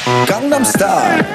강남스타일.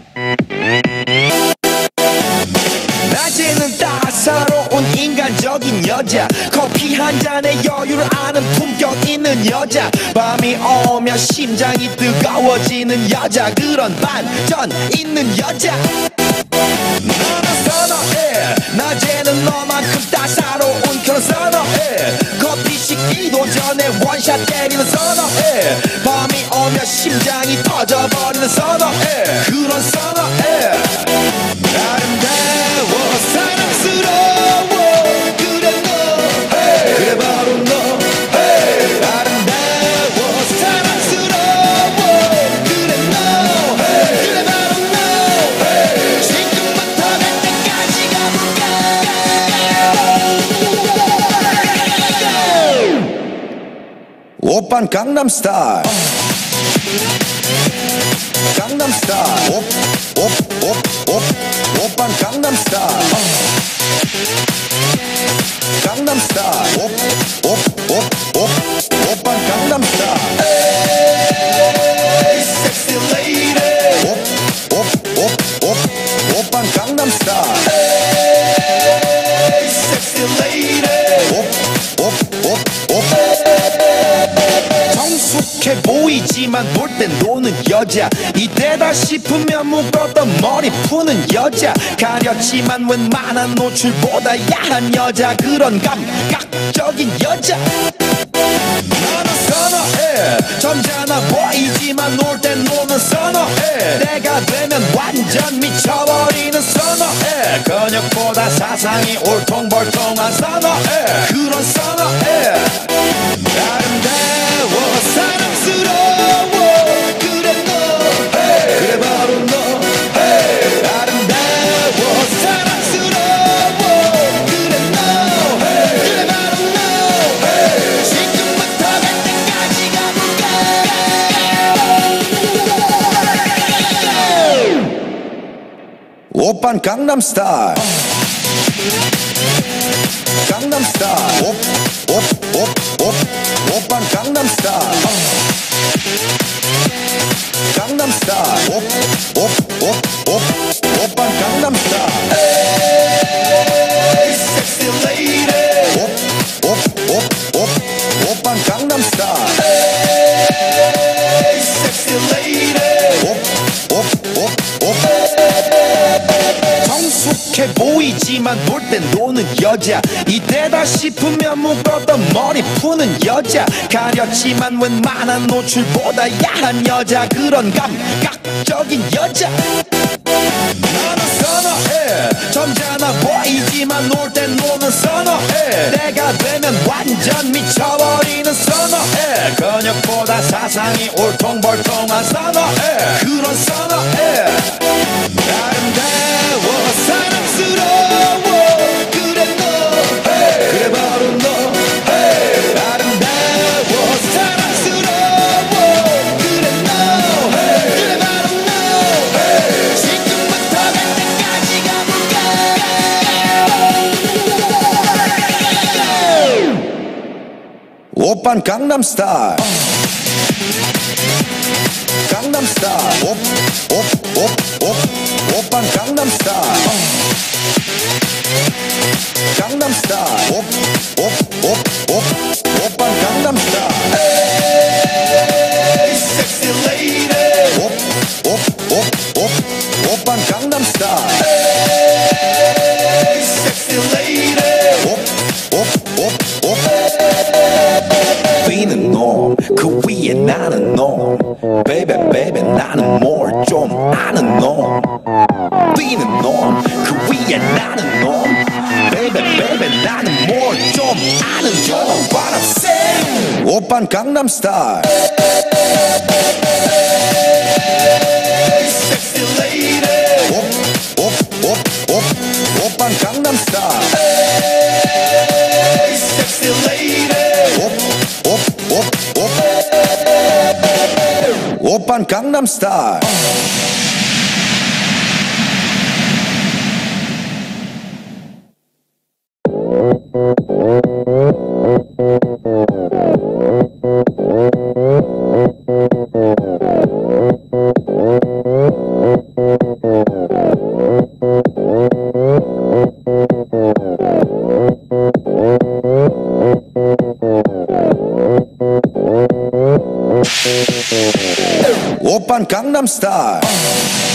낮에는 따사로운 인간적인 여자, 커피 한 잔에 여유를 아는 품격 있는 여자, 밤이 오면 심장이 뜨거워지는 여자, 그런 반전 있는 여자. 너는 선호해, 낮에는 너만큼 따사로운 그런 선호해, 커피 식기도 전에 원샷 때리는 선호해, 밤이 오면 심장이 터져버리는 선호해, 그런 선호해. 아름다워 사랑스러워 그래 너, hey. 그래 바로 너, hey. 아름다워 사랑스러워 그래 너, hey. 그래 바로 너, hey. 지금부터 갈 때까지 가볼까. 오빤 강남스타일. 강남스타일. 오빤 강남스타일. 강남스타일. 오빤 강남스타일. Hey, sexy lady. 오빤 강남스타일. Hey, sexy lady. 성숙해 보이지만 볼 땐 노는 여자, 이때다 싶으면 묶었던 머리 푸는 여자, 가렸지만 웬만한 노출보다 야한 여자, 그런 감각적인 여자. 너는 선호해, 점잖아 보이지만 놀 땐 노는 선호해, 내가 되면 완전 미쳐버리는 선호해, 근육보다 사상이 울퉁불퉁한 선호해, 그런 선호해. 아름다워 사랑스러워 그래 너, hey. 그래 바로 너, hey. 아름다워 사랑스러워 그래 너, hey. 그래 바로 너, hey. 지금부터 갈 때까지 가볼까. 오빤 강남스타일. 강남스타일. 오빤 강남스타일. 강남스타일. 오빤 강남스타일. Hey, sexy lady. 오빤 강남스타일. Hey, sexy lady. 성숙해 보이지만 볼 땐 노는 여자, 이때다 싶으면 묶었던 머리 푸는 여자, 가렸지만 웬만한 노출보다 야한 여자, 그런 감각적인 여자. 너는 선호해, 점잖아 보이지만 놀 땐 노는 선호해, 내가 되면 완전 미쳐버리는 선호해, 근육보다 사상이 울퉁불퉁한 선호해, 그런 선호해. 아름다워 사랑스러워 그래 너, hey. 그래 바로 너, hey. 아름다워 사랑스러워 그래 너, hey. 그래 바로 너, hey. 지금부터 갈 때까지 가볼까. 오빤 강남스타일. 강남스타일. 오빤 강남스타일. 강남스타일. 오빤 강남스타일. Hey, sexy lady. 오빤 강남스타일. Hey, sexy lady. 비는 놈, 그 위에 나는 놈, baby baby 나는 뭘 좀 아는 놈. 비는 놈, 그 위에 나는 놈, baby baby 나는 뭘 좀 아는 놈. What I'm saying. 오빤 강남스타일. Sexy lady. 오빤 강남스타일. Sexy lady. 오빤 강남스타일. 오빤 강남스타일